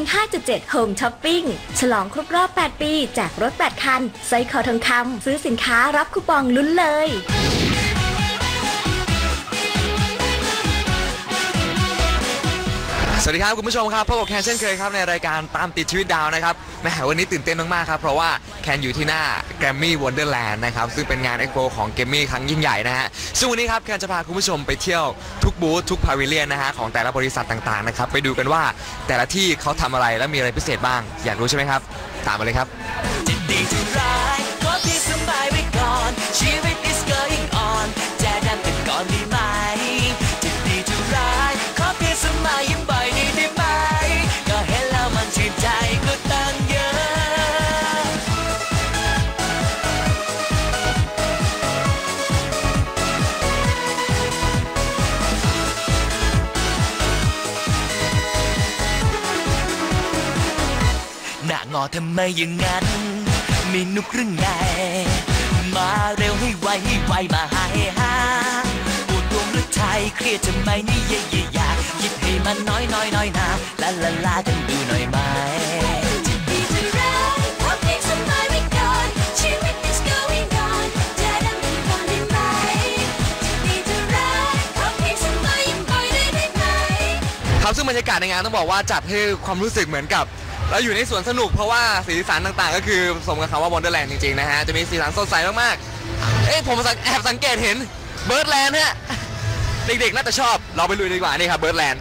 5.7 Home Shopping ฉลองครบรอบ 8 ปีแจกรถ 8 คันสร้อยคอทองคำซื้อสินค้ารับคูปองลุ้นเลยสวัสดีครับคุณผู้ชมครับพบกับแคนเช่นเคยครับในรายการตามติดชีวิตดาวนะครับแหมวันนี้ตื่นเต้นมากๆครับเพราะว่าแคนอยู่ที่หน้า Grammy Wonderland นะครับซึ่งเป็นงาน Expo ของ Grammy ครั้งยิ่งใหญ่นะฮะซึ่งวันนี้ครับแคนจะพาคุณผู้ชมไปเที่ยวทุกบูธทุกพาวิเลียนนะฮะของแต่ละบริษัทต่างๆนะครับไปดูกันว่าแต่ละที่เขาทำอะไรและมีอะไรพิเศษบ้างอยากรู้ใช่ไหมครับตามมาเลยครับจะดีจะร้ายขอเพียงสบายไว้ก่อนชีวิต is going on จะดำกันก่อนดีไหมจะดีจะร้ายขอเพียงสบายยิ้มบ่อยได้ไหมก็เห็นแล้วมันชื่นใจก็ตั้งเยอะหน้างอทำไมอย่างนั้นมีนุกหรือไงมาเร็วให้ไวมาหาให้หาปวดดวงหรือไทยเครียดทำไมนี่เย่ๆอยากคิดให้มันน้อยนะลากันดูหน่อยไหมจะดีจะร้ายขอเพียงสบายไว้ก่อนชีวิต is going on จะดำกันก่อนได้ไหมจะดีจะร้ายขอเพียงสบายยิ้มบ่อยได้ไหมครับซึ่งบรรยากาศในงานต้องบอกว่าจัดให้ความรู้สึกเหมือนกับเราอยู่ในสวนสนุกเพราะว่าสีสันต่างๆก็คือสมกับคำว่า Wonderland จริงๆนะฮะจะมีสีสันสดใสมากๆผมแอบสังเกตเห็น Birdland ฮะเด็กๆน่าจะชอบเราไปลุยดีกว่านี่ครับ Birdland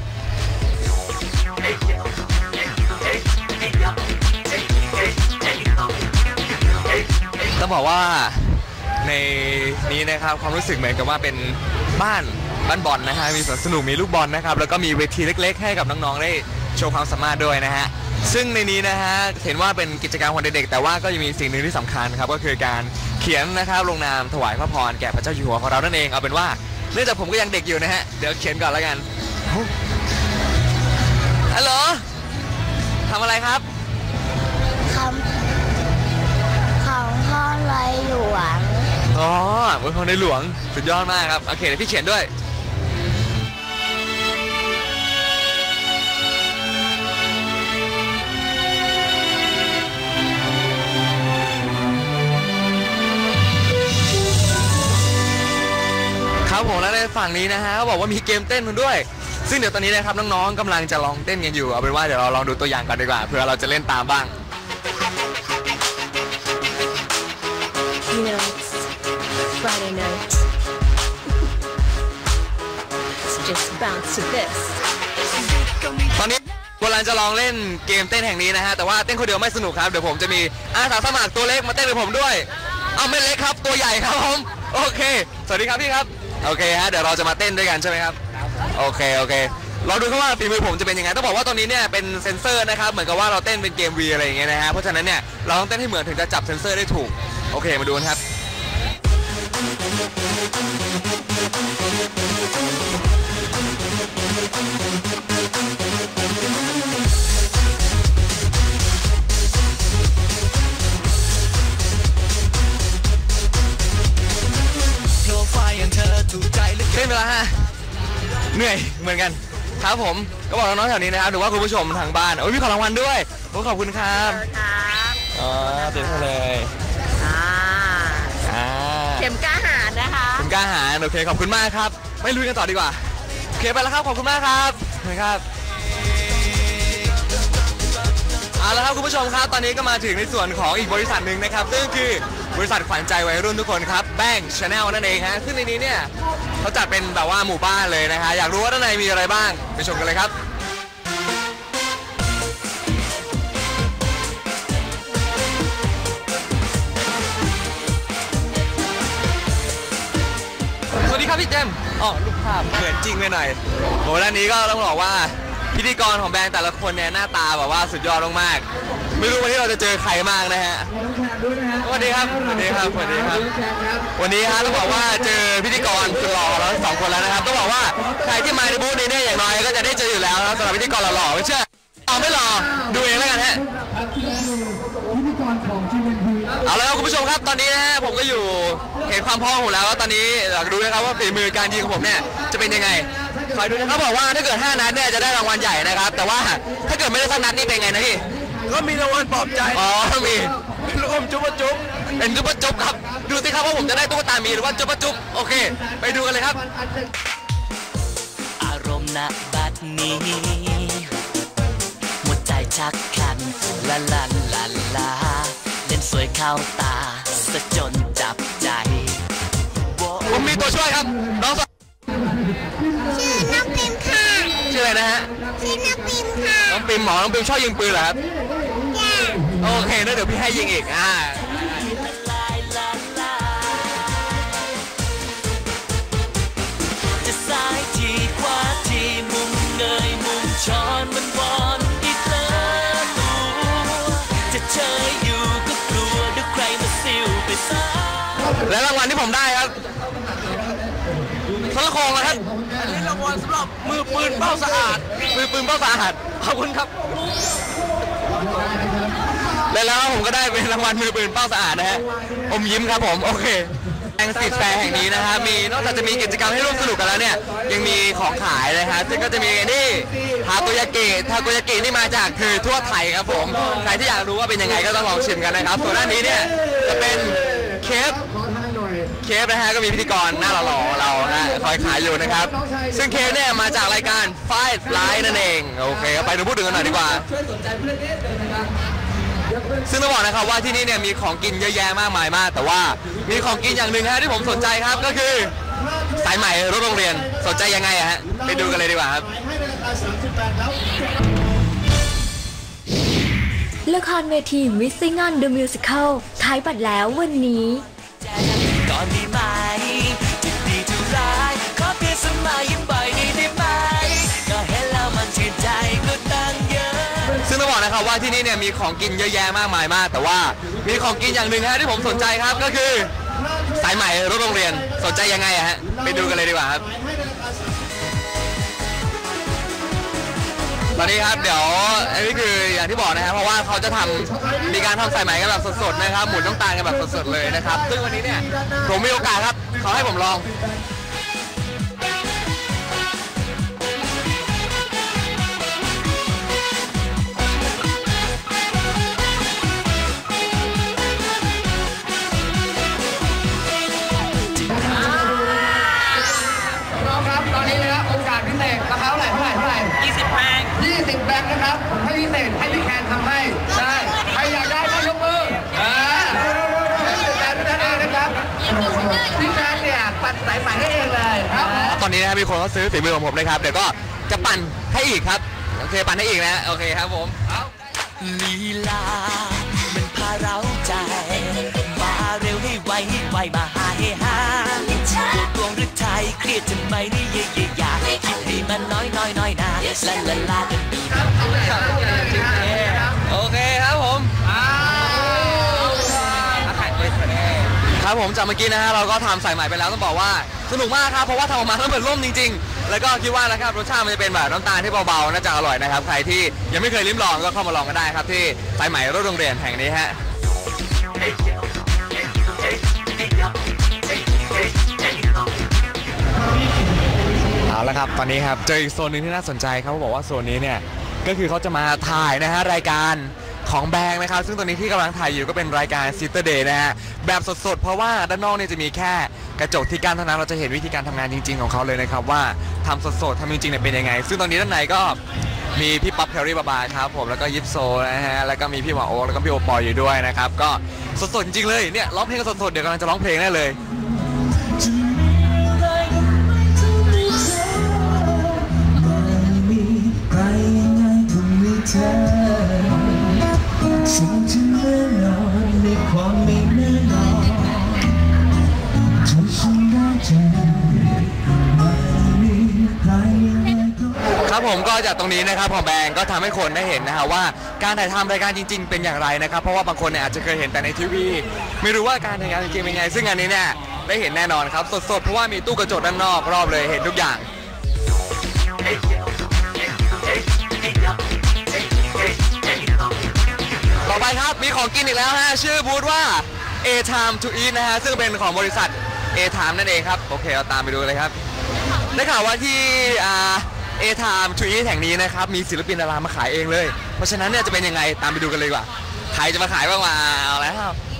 ต้องบอกว่าในนี้นะครับความรู้สึกเหมือนกับว่าเป็นบ้านบอลนะฮะมีสวนสนุกมีลูกบอลนะครับแล้วก็มีเวทีเล็กๆให้กับน้องๆได้โชว์ความสามารถด้วยนะฮะซึ่งในนี้นะฮะเห็นว่าเป็นกิจกรรมของเด็กๆแต่ว่าก็ยังมีสิ่งหนึ่งที่สำคัญครับก็คือการเขียนนะครับลงนามถวายพระพรแก่พระเจ้าอยู่หัวของเรานั่นเองเอาเป็นว่าเนื่องจากผมก็ยังเด็กอยู่นะฮะเดี๋ยวเขียนก่อนแล้วกันฮัลโหลทำอะไรครับของพ่อในหลวงอ๋อของในหลวงสุดยอดมากครับโอเคเดี๋ยวพี่เขียนด้วยครับผมแล้วในฝั่งนี้นะฮะเขาบอกว่ามีเกมเต้นมันด้วยซึ่งเดี๋ยวตอนนี้นะครับน้องๆกำลังจะลองเต้นกันอยู่เอาเป็นว่าเดี๋ยวเราลองดูตัวอย่างกันดีกว่าเพื่อเราจะเล่นตามบ้าง Friday night. Let's just bounce to this. ตอนนี้กำลังจะลองเล่นเกมเต้นแห่งนี้นะฮะแต่ว่าเต้นคนเดียวไม่สนุกครับเดี๋ยวผมจะมีอาสาสมัครตัวเล็กมาเต้นกับผมด้วยเอาไม่เล็กครับตัวใหญ่ครับผมโอเคสวัสดีครับพี่ครับโอเคฮะเดี๋ยวเราจะมาเต้นด้วยกันใช่ไหมครับโอเคเราดูกันว่าฝีมือผมจะเป็นยังไงต้องบอกว่าตอนนี้เนี่ยเป็นเซ็นเซอร์นะครับเหมือนกับว่าเราเต้นเป็นเกมวีอะไรอย่างเงี้ยนะฮะเพราะฉะนั้นเนี่ยเราต้องเต้นให้เหมือนถึงจะจับเซ็นเซอร์ได้ถูกโอเคมาดูกันครับเต้นไปแล้วฮะเหนื่อยเหมือนกันครับผมก็บอกน้องๆแถวนี้นะครับหรือว่าคุณผู้ชมทางบ้านโอ้ยมีของรางวัลด้วยโอ้ขอบคุณครับอ๋อเต็มเลยเข็มกล้าหาญนะคะเข็มกล้าหาญโอเคขอบคุณมากครับไม่ลุยกันต่อดีกว่าโอเคไปแล้วครับขอบคุณมากครับนะครับเอาละครับคุณผู้ชมครับตอนนี้ก็มาถึงในส่วนของอีกบริษัทหนึ่งนะครับซึ่งคือบริษัทขวัญใจวัยรุ่นทุกคนครับแบงค์ชาแนลนั่นเองฮะซึ่งในนี้เนี่ยเขาจัดเป็นแบบว่าหมู่บ้านเลยนะฮะอยากรู้ว่าด้านในมีอะไรบ้างไปชมกันเลยครับสวัสดีครับพี่เจมอ๋อรูปภาพเหมือนจริงไปหน่อยโหด้านนี้ก็ต้องบอกว่าพิธีกรของแบงค์แต่ละคนเนี่ยหน้าตาแบบว่าสุดยอดมากๆไม่รู้วันนี้เราจะเจอใครมากนะฮะสวัสดีครับวันนี้ฮะต้องบอกว่าเจอพิธีกรสุดหล่อแล้ว2 คนแล้วนะครับต้องบอกว่าใครที่มาในบูธนี้เนี่ยอย่างน้อยก็จะได้เจออยู่แล้วนะสำหรับพิธีกรหล่อๆไม่เชื่อไม่หล่อดูเองแล้วกันฮะพิธีกรของ GMP เอาแล้วคุณผู้ชมครับตอนนี้นะผมก็อยู่เห็นความพร้อมของแล้วตอนนี้อยากดูนะครับว่าฝีมือการยิงของผมเนี่ยจะเป็นยังไงคอยดูนะครับบอกว่าถ้าเกิด5นัดเนี่ยจะได้รางวัลใหญ่นะครับแต่ว่าถ้าเกิดไม่ได้สักนัดนี่เป็นไงนะพี่ก็มีรางวัลปลอบใจอ๋อมีลูกอมจุ๊บจุ๊บเป็นจุ๊บจุ๊บครับดูสิครับว่าผมจะได้ตุ๊กตามีหรือว่าจุ๊บจุ๊บโอเคไปดูกันเลยครับอารมณ์ณบัดนี้หัวใจชักคันลาลาลาลาเล่นสวยเข้าตาสะจนจับใจผมมีตัวช่วยครับน้องชื่อน้องปิมค่ะชื่ออะไรนะฮะชื่อน้องปิมค่ะน้องปิมหมอน้องปิมชอบยิงปืนเหรอครับโอเคแล้วเดี๋ยวพี่ให้ยิงอีกจะซ้ายทีขวาทีมุมเงยมุมช้อนมันบอลอีกแล้วจะเชยอยู่ก็กลัวเดี๋ยวใครมาซิวไปซะและรางวัลที่ผมได้ครับโทรโขงนะครับอันนี้รางวัลสำหรับมือปืนเป้าสะอาดมือปืนเป้าสะอาดขอบคุณครับแล้วผมก็ได้เป็นรางวัลมือปืนเป้าสะอาดนะฮะอมยิ้มครับผมโอเคแองสิตแฟร์แห่งนี้นะฮะมีนอกจากจะมีกิจกรรมให้ร่วมสนุกกันแล้วเนี่ยยังมีของขายนะฮะซึ่งก็จะมีนี่ทาโกยากินี่มาจากคือทั่วไทยครับผมใครที่อยากรู้ว่าเป็นยังไงก็ต้องลองชิมกันนะครับส่วนด้านนี้เนี่ยจะเป็นเคฟนะฮะก็มีพิธีกรหน้าหล่อๆเรานะคอยขายอยู่นะครับซึ่งเคฟเนี่ยมาจากรายการ Fight Fly นั่นเองโอเคไปดูพูดถึงกันหน่อยดีกว่าซึ่งต้องบอกนะครับว่าที่นี่เนี่ยมีของกินเยอะแยะมากมายมากแต่ว่ามีของกินอย่างหนึ่งฮะที่ผมสนใจครับก็คือสายใหม่รถโรงเรียนสนใจยังไงฮะไปดูกันเลยดีกว่าครับละครเวที Missing on the Musical ขายบัตรแล้ววันนี้ก่อนดีไหมจะดีจะร้ายขอเพียงสมัยยิ้มบ่อยนี้ได้ไหมก็เห็นแล้วมันชื่นใจก็ตั้งเยอะซึ่งต้องบอกนะครับว่าที่นี่เนี่ยมีของกินเยอะแยะมากมายมากแต่ว่ามีของกินอย่างหนึ่งฮะที่ผมสนใจครับก็คือสายใหม่รถโรงเรียนสนใจยังไงฮะไปดูกันเลยดีกว่าครับตอนนี้ครับเดี๋ยวอันนี้คืออย่างที่บอกนะครับเพราะว่าเขาจะมีการทำสายไหมกันแบบสดๆนะครับหมุนน้ำตาลกันแบบสดๆเลยนะครับซึ่งวันนี้เนี่ยผมมีโอกาสครับเขาให้ผมลองตอนนี้นะครับโอกาสพิเศษราคาเท่าไหร่20 แบงค์นะครับให้พิเศษให้พี่แคนทำให้ได้ใครอยากได้ก็ยกมือแต่ทุกท่านเองนะครับพี่แคนเนี่ยปั่นสายใหม่ให้เองเลยครับตอนนี้นะครับมีคนเขาซื้อฝีมือของผมนะครับเดี๋ยวก็จะปั่นให้อีกครับโอเคปั่นให้อีกนะโอเคครับผมลีลามันพาเราใจมาเร็วให้ไวมาหาให้หาดวงหรือไทยเครียดทำไมนี่เย่ๆอยากคิดให้มันน้อยนะลากันดูโอเคครับผมครับผมจากเมื่อกี้นะฮะเราก็ทำสายใหม่ไปแล้วต้องบอกว่าสนุกมากครับเพราะว่าทำออกมาแล้วเหมือนร่มจริงๆแล้วก็คิดว่านะครับรสชาติมันจะเป็นแบบน้ำตาลที่เบาๆน่าจะอร่อยนะครับใครที่ยังไม่เคยลิ้มลองก็เข้ามาลองกันได้ครับที่สายใหม่รถโรงเรียนแห่งนี้ฮะเอาละครับตอนนี้ครับเจออีกโซนหนึ่งที่น่าสนใจครับเขาบอกว่าโซนนี้เนี่ยก็คือเขาจะมาถ่ายนะฮะรายการของแบงค์นะครับซึ่งตอนนี้ที่กำลังถ่ายอยู่ก็เป็นรายการ Saturday นะฮะแบบสดๆเพราะว่าด้านนอกเนี่ยจะมีแค่กระจกที่กั้นเท่านั้นเราจะเห็นวิธีการทำงานจริงๆของเขาเลยนะครับว่าทำสดๆทำจริงๆเนี่ยเป็นยังไงซึ่งตอนนี้ด้านในก็มีพี่ป๊อปแพรรี่บาบาครับผมแล้วก็ยิปโซนะฮะแล้วก็มีพี่หมอโอ๊คแล้วก็พี่โอปอยอยู่ด้วยนะครับก็สดๆจริงๆเลยเนี่ยร้องเพลงสดๆเดี๋ยวกำลังจะร้องเพลงได้เลยสิ่งที่แน่นอนในความไม่แน่นอนที่ฉันได้เจอไม่มีใครครับผมก็จากตรงนี้นะครับของแบงก์ก็ทำให้คนได้เห็นนะฮะว่าการถ่ายทำรายการจริงๆเป็นอย่างไรนะครับเพราะว่าบางคนเนี่ยอาจจะเคยเห็นแต่ในทีวีไม่รู้ว่าการถ่ายงานจริงๆเป็นไงซึ่งอันนี้เนี่ยได้เห็นแน่นอนครับสดๆเพราะว่ามีตู้กระจกด้านนอกรอบเลยเห็นทุกอย่างต่อไปครับมีของกินอีกแล้วฮะชื่อบูธว่า A Time to Eat นะฮะซึ่งเป็นของบริษัท A Time นั่นเองครับโอเคเราตามไปดูเลยครับได้ข่าวว่าที่A Time to Eat แห่งนี้นะครับมีศิลปินดารามาขายเองเลยเพราะฉะนั้นเนี่ยจะเป็นยังไงตามไปดูกันเลยดีกว่าใครจะมาขายบ้างมาเอาแล้ว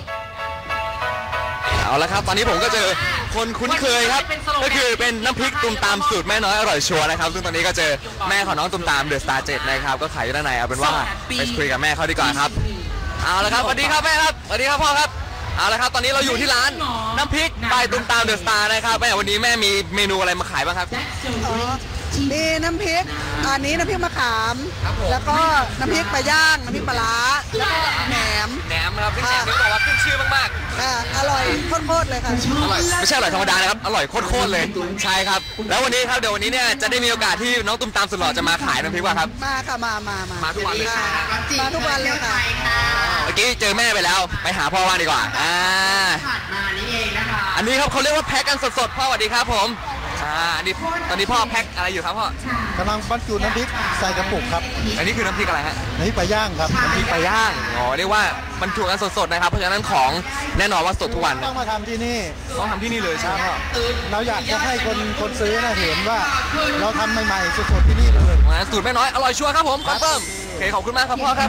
ครับตอนนี้ผมก็เจอคนคุ้นเคยครับก็คือเป็นน้ำพริกตุ่มตามสูตรแม่น้อยอร่อยชัวร์นะครับซึ่งตอนนี้ก็เจอแม่ของน้องตุ่มตามเดอะสตาร์7นะครับก็ขายอยู่ด้านในเอาเป็นว่าไปคุยกับแม่เขาดีกว่าครับเอาละครับสวัสดีครับแม่ครับสวัสดีครับพ่อครับเอาละครับตอนนี้เราอยู่ที่ร้านน้ำพริกบายตุ่มตามเดอะสตาร์นะครับแม่วันนี้แม่มีเมนูอะไรมาขายบ้างครับมีน้ำพริกอันนี้น้ำพริกมะขามแล้วก็น้ำพริกปลาย่างน้ำพริกปลาร้าแล้วก็แหนมครับพี่แหนมนี่บอกว่าขึ้นชื่อมากๆอร่อยโคตรเลยค่ะอร่อยไม่ใช่อร่อยธรรมดานะครับอร่อยโคตรเลยใช่ครับแล้ววันนี้ครับเดี๋ยววันนี้เนี่ยจะได้มีโอกาสที่น้องตุ่มตามสุดหล่อจะมาขายน้ำพริกว่าครับมาค่ะมาทุกวันเลยมาทุกวันเลยค่ะเมื่อกี้เจอแม่ไปแล้วไปหาพ่อว่าดีกว่าอันนี้ครับเขาเรียกว่าแพ็กกันสดๆพ่อสวัสดีครับผมนี่ตอนนี้พ่อแพ็คอะไรอยู่ครับพ่อกำลังบรรจุน้ำพริกใส่กระปุกครับอันนี้คือน้ำพริกอะไรฮะน้ำพริกปลาย่างครับน้ำพริกปลาย่างเรียกว่าบรรจุกันสดๆนะครับเพราะฉะนั้นของแน่นอนว่าสดทุกวันต้องมาทำที่นี่ต้องทำที่นี่เลยใช่ไหมพ่อเราอยากจะให้คนซื้อเห็นว่าเราทำใหม่ๆสดๆที่นี่เลยสูตรแม่น้อยอร่อยชัวร์ครับผมคอนเฟิร์มโอเคขอบคุณมากครับพ่อครับ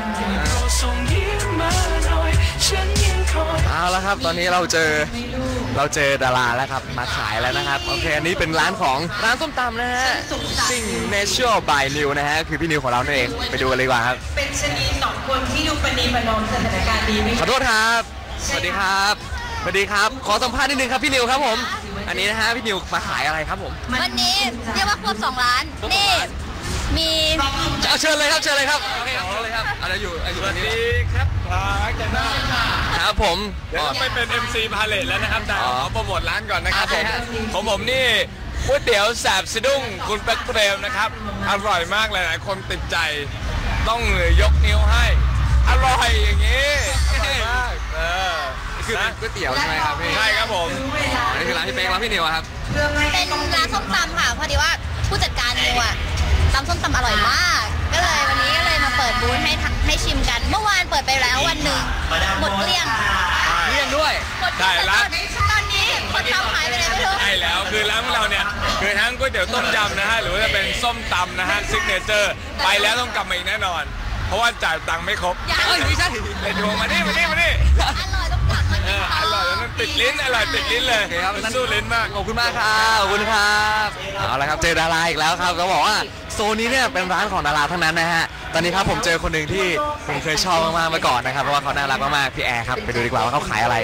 เอาละครับตอนนี้เราเจอดาราแล้วครับมาขายแล้วนะครับโอเคอันนี้เป็นร้านส้มตำนะฮะSignature by New นะฮะคือพี่นิวของเราเองไปดูกันเลยดีกว่าครับเป็นชนี2คนที่ดูปณีประนอมสถานการณ์ดีขอโทษครับสวัสดีครับขอสัมภาษณ์นิดนึงครับพี่นิวครับผมอันนี้นะฮะพี่นิวมาขายอะไรครับผมวันนี้เรียกว่าควบ2 ร้านนี่มีเชิญเลยครับโอเคเอาเลยครับอะไรอยู่สวัสดีครับครับผมเดี๋ยวเราไปเป็น MC พาเลทแล้วนะครับแต่ขอโปรโมทร้านก่อนนะครับผมนี่ก๋วยเตี๋ยวแสบสะดุ้งคุณเป็กเตรมนะครับอร่อยมากเลยหลายคนติดใจต้องยกนิ้วให้อร่อยอย่างนี้อร่อยมากคือเป็นก๋วยเตี๋ยวใช่ไหมครับพี่ใช่ครับผมนี่คือร้านพี่เป๊กร้านพี่นิวครับเป็นร้านส้มตำค่ะพอดีว่าผู้จัดการนิวอะตำส้มตำอร่อยมากก็เลยวันนี้ก็เลยมาเปิดบูธให้ชิมกันเมื่อวานเปิดไปแล้ววันหนึ่งหมดเกลี้ยงด้วยใช่ร้านตอนนี้คนทำหายไปไหนไม่รู้ใช่แล้วคือร้านของเราเนี่ยคือทั้งก๋วยเตี๋ยวต้มยำนะฮะหรือว่าจะเป็นส้มตำนะฮะซิกเนเจอร์ไปแล้วต้องกลับมาอีกแน่นอนเพราะว่าจ่ายตังค์ไม่ครบไม่ใช่เลยดูมานี่อร่อยต้องกลับมาอร่อยแล้วมันติดลิ้นอร่อยติดลิ้นเลยมันสู้ลิ้นมากขอบคุณมากครับขอบคุณครับเอาละครับเจอดาราอีกแล้วครับเขาบอกว่าโซนนี้เนี่ยเป็นร้านของดาราทั้งนั้นนะฮะตอนนี้ครับผมเจอคนหนึ่งที่ผมเคยชอบมากๆมาก่อนนะครับเพราะว่าเขาน่ารักมากๆพี่แอร์ครับไปดูดีกว่าว่าเขาขายอะไร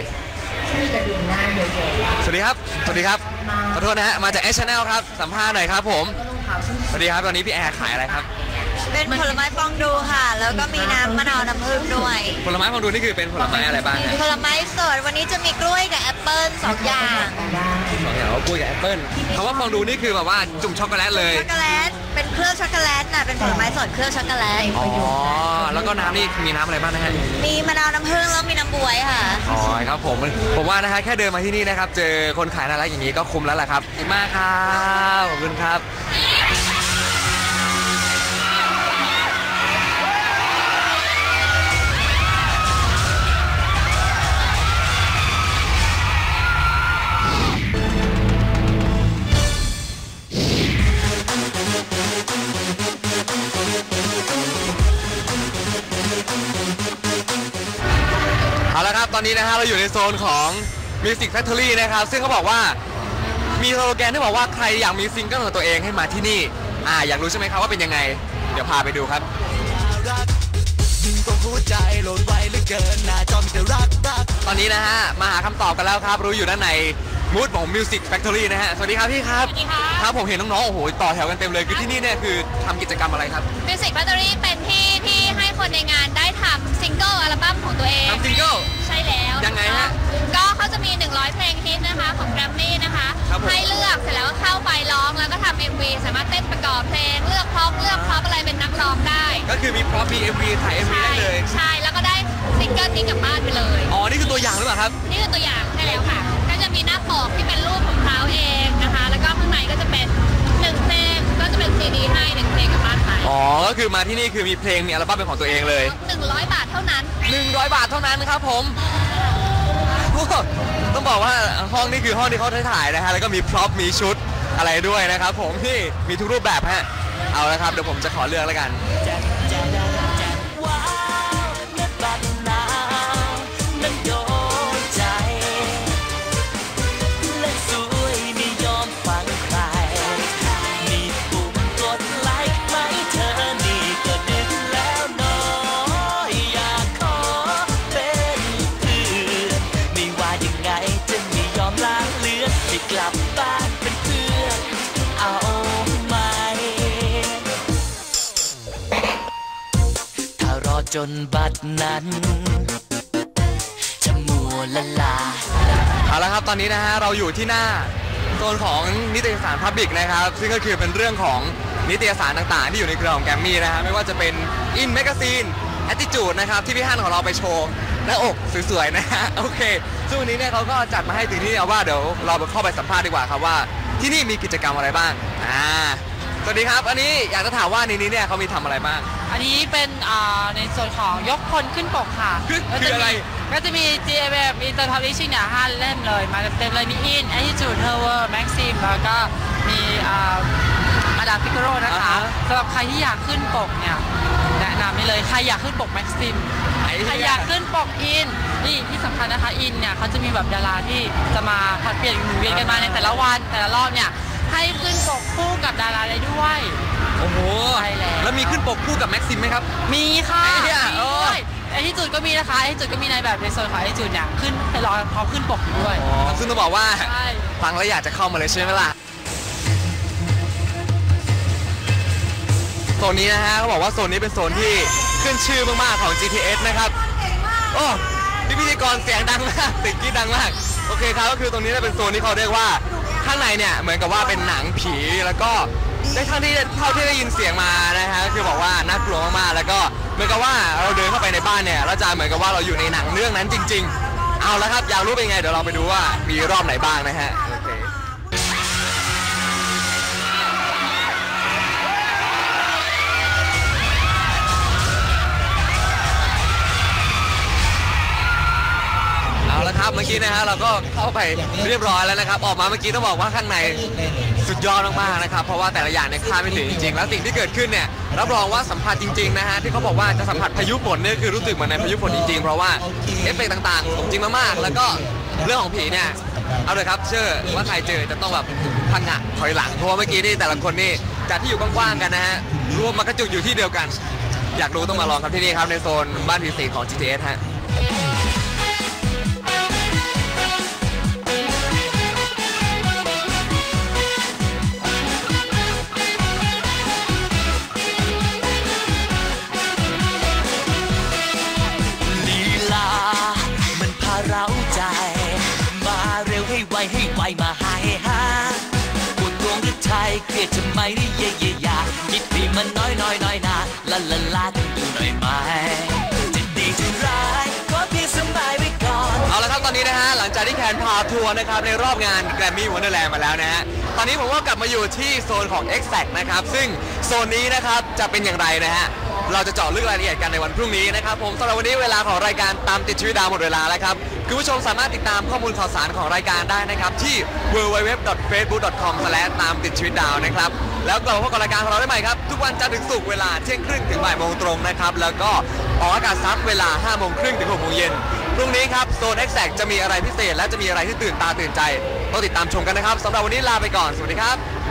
สวัสดีครับขอโทษนะฮะมาจาก Channel ครับสัมภาษณ์หน่อยครับผมสวัสดีครับตอนนี้พี่แอร์ขายอะไรครับเป็นผลไม้ฟองดูค่ะแล้วก็มีน้ำมะนาวน้ำผึ้งด้วยผลไม้ฟองดูนี่คือเป็นผลไม้อะไรบ้างผลไม้สดวันนี้จะมีกล้วยกับแอปเปิ้ล2 อย่างกล้วยกับแอปเปิ้ลเขาว่าฟองดูนี่คือแบบว่าจุ่มช็อกโกแลตเลยช็อกโกแลตเป็นเครื่องช็อกโกแลตน่ะเป็นผลไม้สดเครื่องช็อกโกแลตแล้วก็น้ำนี่มีน้ำอะไรบ้างนะฮะมีมะนาวน้ำผึ้งแล้วมีน้ำบ๊วยค่ะครับผมว่านะฮะแค่เดินมาที่นี่นะครับเจอคนขายน่ารักอย่างนี้ก็คุ้มแล้วแหละครับขอบคุณมากครับขอบคุณครับเอาละครับตอนนี้นะฮะเราอยู่ในโซนของ Music Factory นะครับซึ่งเขาบอกว่ามีสโลแกนที่บอกว่าใครอยากมีซิงเกิลของตัวเองให้มาที่นี่อยากรู้ใช่ไหมครับว่าเป็นยังไงเดี๋ยวพาไปดูครับตอนนี้นะฮะมาหาคำตอบกันแล้วครับรู้อยู่ด้านในมูดของ Music Factory นะฮะสวัสดีครับพี่ครับสวัสดีค่ะครับผมเห็นน้องๆโอ้โหต่อแถวกันเต็มเลยคือที่นี่เนี่ยคือทำกิจกรรมอะไรครับ Music Factory เป็นที่ให้คนในงานได้ทำซิงเกิลอัลบั้มของตัวเองทำซิงเกิลใช่แล้วยังไงฮะก็เขาจะมี100เพลงฮิตนะคะของ Grammy นะคะให้เลือกเสร็จแล้วก็เข้าไปร้องแล้วก็ทำ MV สามารถเต้นประกอบเพลงเลือกพร็อพอะไรเป็นนักร้องได้ก็คือมีพร็อพมี MV ถ่าย MV ได้เลยใช่แล้วก็ได้ซิงเกิลนี้กลับบ้านไปเลยนี่คือตัวอย่างหรือเปล่าครับนี่คือตัวอย่างใช่แล้วค่ะก็จะมีหน้าปกที่เป็นรูปของเขาเองนะคะแล้วก็ข้างในก็จะเป็น1เพลงก็จะเป็นซีดีให้1เพลงกลับบ้านไปก็คือมาที่นี่คือมีเพลงมีอัลบั้มเป็นของตัวเองเลย 100 บาทเท่านั้น 400 บาทเท่านั้นครับผมต้องบอกว่าห้องนี้คือห้องที่เขาถ่ายนะฮะแล้วก็มีพร็อพมีชุดอะไรด้วยนะครับผมนี่มีทุกรูปแบบฮะเอาละครับเดี๋ยวผมจะขอเลือกแล้วกันกลับบ้านเป็นเพื่อนเอาไหมถ้ารอจนบัดนั้นจะมัวละลาเอาละครับตอนนี้นะฮะเราอยู่ที่หน้าโซนของนิตยสาร Public นะครับซึ่งก็คือเป็นเรื่องของนิตยสารต่างๆที่อยู่ในเครือของแกรมมี่นะฮะไม่ว่าจะเป็น In Magazine Attitude นะครับที่พี่ฮั่นของเราไปโชว์หน้าอกสวยๆนะฮะโอเคซึ่งวันนี้เนี่ยเขาก็จัดมาให้ถึงที่เอาว่าเดี๋ยวเราเข้าไปสัมภาษณ์ดีกว่าครับว่าที่นี่มีกิจกรรมอะไรบ้างสวัสดีครับอันนี้อยากจะถามว่าในนี้เนี่ยเขามีทำอะไรบ้างอันนี้เป็นในส่วนของยกพลขึ้นปกค่ะคืออะไรก็จะมี GMM Inter Publishing เนี่ย5เล่มเลยมาเต็มเลยมี In Attitude Tower Maxim แล้วก็มีมาดามฟิกโรนะคะสำหรับใครที่อยากขึ้นปกเนี่ยแนะนำนี่เลยใครอยากขึ้นปก Maxim ใครอยากขึ้นปก In นี่ที่สำคัญนะคะ In เนี่ยเขาจะมีแบบดาราที่จะมาผัดเปลี่ยนหมุนเวียนกันมาในแต่ละวันแต่ละรอบเนี่ยให้ขึ้นปกคู่กับดาราได้ด้วยโอ้โหแล้วมีขึ้นปกคู่กับแม็กซิมไหมครับมีค่ะมีด้วยไอ้ที่จุดก็มีนะคะไอ้จุดก็มีในแบบในโซนของไอ้จุดเนี่ยขึ้นไปรอเขาขึ้นปกอยู่ด้วยซึ่งต้องบอกว่าฟังแล้วอยากจะเข้ามาเลยใช่ไหมล่ะโซนนี้นะฮะเขาบอกว่าโซนนี้เป็นโซนที่ขึ้นชื่อมากๆของ GTS นะครับโอ้พิธีกรเสียงดังมากติดกี้ดังมากโอเคครับก็คือตรงนี้เป็นโซนที่เขาเรียกว่าข้างในเนี่ยเหมือนกับว่าเป็นหนังผีแล้วก็ได้เท่าที่ได้ยินเสียงมานะฮะคือบอกว่าน่ากลัวมากๆแล้วก็เหมือนกับว่าเราเดินเข้าไปในบ้านเนี่ยเราจะเหมือนกับว่าเราอยู่ในหนังเรื่องนั้นจริงๆเอาละครับอยากรู้เป็นไงเดี๋ยวเราไปดูว่ามีรอบไหนบ้างนะฮะโอเคครับเมื่อกี้นะฮะเราก็เข้าไปเรียบร้อยแล้วนะครับออกมาเมื่อกี้ต้องบอกว่าข้างในสุดยอดมากๆนะครับเพราะว่าแต่ละอย่างเนี่ยคาดไม่ถึงจริงๆแล้วสิ่งที่เกิดขึ้นเนี่ยรับรองว่าสัมผัสจริงๆนะฮะที่เขาบอกว่าจะสัมผัสพายุฝนเนี่ยคือรู้สึกเหมือนในพายุฝนจริงๆเพราะว่าเอฟเฟกต์ต่างๆสมจริงมากๆแล้วก็เรื่องของผีเนี่ยเอาเลยครับเชื่อว่าใครเจอจะต้องแบบพังงะถอยหลังเพราะว่าเมื่อกี้นี่แต่ละคนนี่จากที่อยู่กว้างๆกันนะฮะรวมมากระจุกอยู่ที่เดียวกันอยากรู้ต้องมาลองครับที่นี่ครับในโซนบ้านผีสิงของ GTS ฮะให้ไวมาหายหาปวดดวงหรือใจเครียดจะไม่ได้เย่ๆอย่าคิดดีมันน้อยนาละกันดูหน่อยไหมจะดีจะร้ายก็เพียงสบายไว้ก่อนเอาละครับตอนนี้นะฮะหลังจากที่แคนพาทัวร์นะครับในรอบงาน Grammy Wonderland มาแล้วนะฮะตอนนี้ผมก็กลับมาอยู่ที่โซนของ Exact นะครับซึ่งโซนนี้นะครับจะเป็นอย่างไรนะฮะเราจะเจาะลึกรายละเอียดกันในวันพรุ่งนี้นะครับผมสำหรับวันนี้เวลาของรายการตามติดชีวิตดาวหมดเวลาแล้วครับคุณผู้ชมสามารถติดตามข้อมูลข่าวสารของรายการได้นะครับที่ www.facebook.com ตามติดชีวิตดาวนะครับแล้วกลับมาพบกับรายการของเราได้ใหม่ครับทุกวันจันทร์ถึงศุกร์เวลาเที่ยงครึ่งถึงบ่ายโมงตรงนะครับแล้วก็ออกอากาศซ้ำเวลา 5 โมงครึ่งถึง 6 โมงเย็นพรุ่งนี้ครับโซน Exact จะมีอะไรพิเศษและจะมีอะไรที่ตื่นตาตื่นใจต้องติดตามชมกันนะครับสำหรับวันนี้ลาไปก่อนสวัสดีครับ